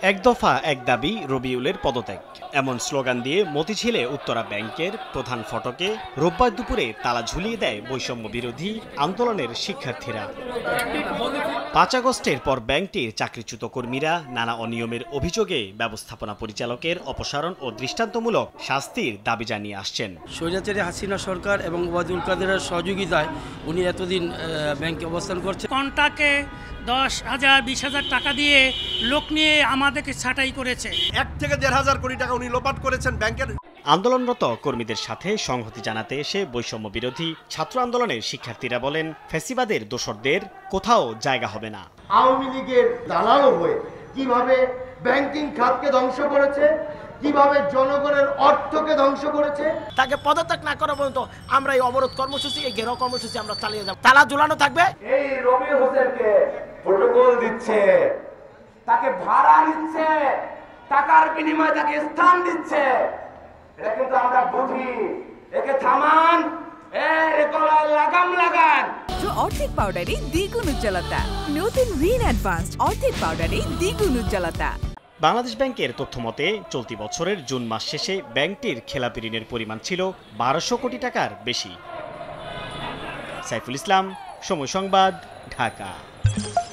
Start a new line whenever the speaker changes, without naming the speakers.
এক দফা এক দাবি রবিউলের পদত্যাগ এমন স্লোগান দিয়ে মতিঝিলে উত্তরা ব্যাংকের প্রধান ফটকে রোববার দুপুরে তালা ঝুলিয়ে দেয় বৈষম্য বিরোধী আন্দোলনের শিক্ষার্থীরা। ৫ আগস্টের পর ব্যাংকটির চাকরিচ্যুত কর্মীরা নানা অনিয়মের অভিযোগে ব্যবস্থাপনা পরিচালকের অপসারণ ও দৃষ্টান্তমূলক শাস্তির দাবি জানিয়ে আসছেন।
স্বৈরাচারী হাসিনা সরকার এবং ওবায়দুল কাদেরের সহযোগিতায় উনি এতদিন ব্যাংকে অবস্থান করছে।
কন্টাকে 10,000 20,000 টাকা দিয়ে লোক নিয়ে আমাদেরকে ছাঁটাই করেছে।
1 থেকে 1,500 কোটি টাকা উনি লোপাট করেছেন ব্যাংকের।
আন্দোলনরত কর্মীদের সাথে সংহতি জানাতে এসে বৈষম্য বিরোধী ছাত্র আন্দোলনের শিক্ষার্থীরা বলেন, ফ্যাসিবাদের দোসরদের কোথাও জায়গা হবে না।
আওয়ামী লীগের দালালও হয়ে কিভাবে ব্যাংকিং খাতকে ধ্বংস করেছে, কিভাবে জনগণের অর্থকে ধ্বংস করেছে।
তাকে পদত্যাগ না করা পর্যন্ত আমরা এই অবরোধ কর্মসূচি, এই ঘেরাও কর্মসূচি আমরা চালিয়ে যাব। তালা ঝুলানো থাকবে।
এই রবি হোসেনকে প্রোটোকল দিচ্ছে, তাকে ভাড়া নিচ্ছে, টাকার বিনিময়ে তাকে স্থান দিচ্ছে। এটা কিন্তু আমরা বুঝি। একে থামান, এর গলায় লাগাম লাগান।
অর্ধেক পাউডারে দ্বিগুণ উজ্জ্বলতা। নতুন রিন অ্যাডভান্সড অর্ধেক পাউডারে দ্বিগুণ উজ্জ্বলতা।
বাংলাদেশ ব্যাংকের তথ্যমতে চলতি বছরের জুন মাস শেষে ব্যাংকটির খেলাপি ঋণের পরিমাণ ছিল ১২০০ কোটি টাকার বেশি। সাইফুল ইসলাম, সময় সংবাদ, ঢাকা।